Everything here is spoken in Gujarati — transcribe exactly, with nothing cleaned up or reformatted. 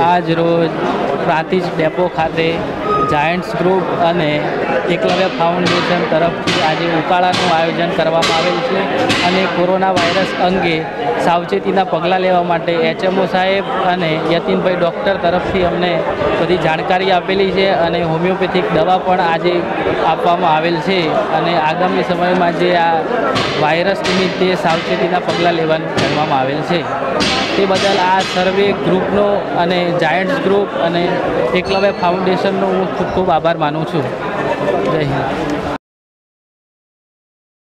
આજ રોજ પ્રાંતિજ ડેપો ખાતે જાયન્ટ્સ ગ્રુપ અને એકલવ્ય ફાઉન્ડેશન તરફથી આજે ઉકાળાનું આયોજન કરવામાં આવેલ છે અને કોરોના વાયરસ અંગે સાવચેતીના પગલાં લેવા માટે એચએમઓ સાહેબ અને યતીનભાઈ ડૉક્ટર તરફથી અમને બધી જાણકારી આપેલી છે અને હોમિયોપેથિક દવા પણ આજે આપવામાં આવેલ છે અને આગામી સમયમાં જે આ વાયરસ નિમિત્તે સાવચેતીના પગલાં લેવાનું કહેવામાં આવેલ છે તે બદલ આ સર્વે ગ્રુપનો અને જાયન્ટ્સ ગ્રુપ અને એકલવ્ય ફાઉન્ડેશનનો હું ખૂબ ખૂબ આભાર માનું છું. જય હિન્દ.